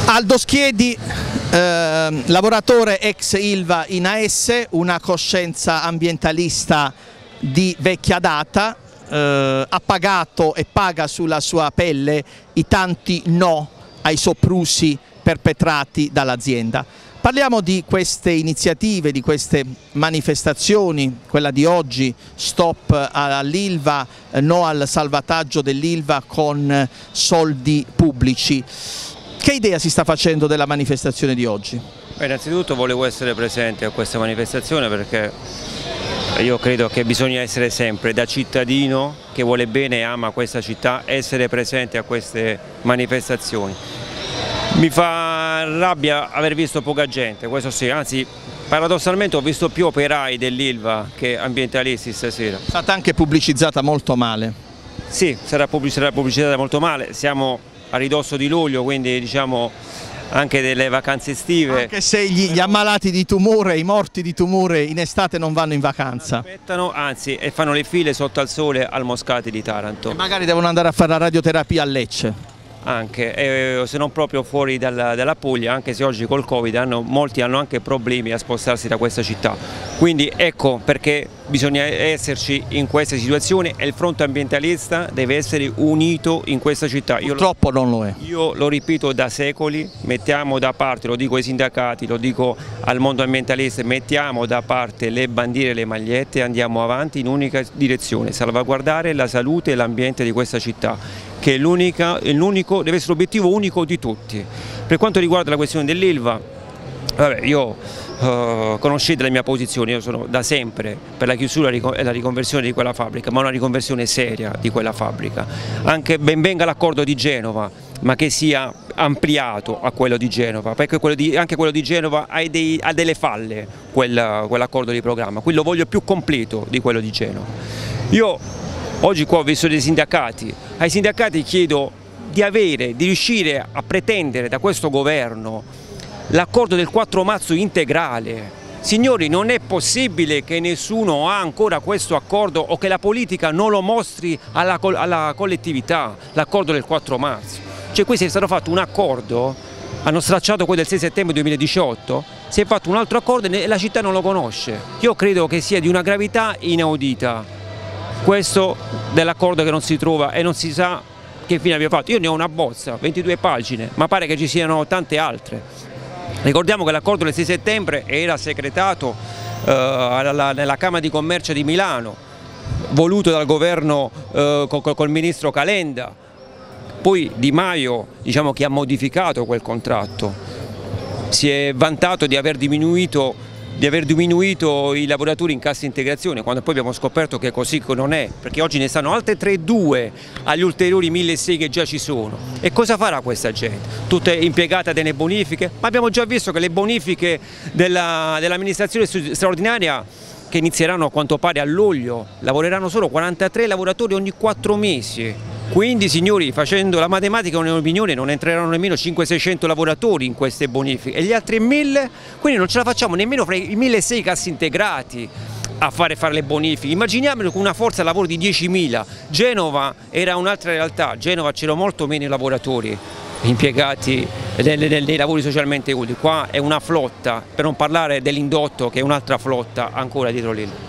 Aldo Schiedi, lavoratore ex Ilva in AS, una coscienza ambientalista di vecchia data, ha pagato e paga sulla sua pelle i tanti no ai soprusi perpetrati dall'azienda. Parliamo di queste iniziative, di queste manifestazioni, quella di oggi, stop all'Ilva, no al salvataggio dell'Ilva con soldi pubblici. Che idea si sta facendo della manifestazione di oggi? Innanzitutto volevo essere presente a questa manifestazione perché io credo che bisogna essere sempre, da cittadino che vuole bene e ama questa città, essere presente a queste manifestazioni. Mi fa rabbia aver visto poca gente, questo sì, anzi paradossalmente ho visto più operai dell'Ilva che ambientalisti stasera. È stata anche pubblicizzata molto male. Sì, sarà pubblicizzata molto male, siamo a ridosso di luglio, quindi diciamo anche delle vacanze estive. Anche se gli ammalati di tumore, i morti di tumore in estate non vanno in vacanza. Aspettano, anzi, e fanno le file sotto al sole al Moscati di Taranto. E magari devono andare a fare la radioterapia a Lecce. Anche, se non proprio fuori dalla Puglia, anche se oggi col Covid molti hanno anche problemi a spostarsi da questa città. Quindi ecco perché bisogna esserci in queste situazioni e il fronte ambientalista deve essere unito in questa città. Purtroppo non lo è. Io lo ripeto da secoli, mettiamo da parte, lo dico ai sindacati, lo dico al mondo ambientalista, mettiamo da parte le bandiere e le magliette e andiamo avanti in unica direzione, salvaguardare la salute e l'ambiente di questa città, che deve essere l'obiettivo unico di tutti. Per quanto riguarda la questione dell'Ilva, conoscete la mia posizione, io sono da sempre per la chiusura e la riconversione di quella fabbrica, ma una riconversione seria di quella fabbrica. Anche ben venga l'accordo di Genova, ma che sia ampliato a quello di Genova, perché anche quello di Genova ha delle falle, quell'accordo di programma, quindi lo voglio più completo di quello di Genova. Io oggi qua ho visto dei sindacati, ai sindacati chiedo di riuscire a pretendere da questo governo l'accordo del 4 marzo integrale. Signori, non è possibile che nessuno ha ancora questo accordo o che la politica non lo mostri alla collettività, l'accordo del 4 marzo. Cioè qui è stato fatto un accordo, hanno stracciato quello del 6 settembre 2018, si è fatto un altro accordo e la città non lo conosce. Io credo che sia di una gravità inaudita questo dell'accordo che non si trova e non si sa che fine abbia fatto. Io ne ho una bozza, 22 pagine, ma pare che ci siano tante altre. Ricordiamo che l'accordo del 6 settembre era segretato nella Camera di Commercio di Milano, voluto dal governo col ministro Calenda, poi Di Maio diciamo che ha modificato quel contratto, si è vantato di aver diminuito i lavoratori in cassa integrazione, quando poi abbiamo scoperto che così non è, perché oggi ne stanno altre 3.200 agli ulteriori 1.600 che già ci sono. E cosa farà questa gente? Tutte impiegate delle bonifiche? Ma abbiamo già visto che le bonifiche dell'amministrazione straordinaria, che inizieranno a quanto pare a luglio, lavoreranno solo 43 lavoratori ogni 4 mesi. Quindi signori, facendo la matematica un'opinione, non entreranno nemmeno 500-600 lavoratori in queste bonifiche e gli altri 1.000, quindi non ce la facciamo nemmeno fra i 1.600 cassi integrati a fare le bonifiche. Immaginiamolo con una forza lavoro di 10.000, Genova era un'altra realtà, Genova c'erano molto meno lavoratori impiegati nei lavori socialmente utili, qua è una flotta, per non parlare dell'indotto che è un'altra flotta ancora dietro l'Ilva.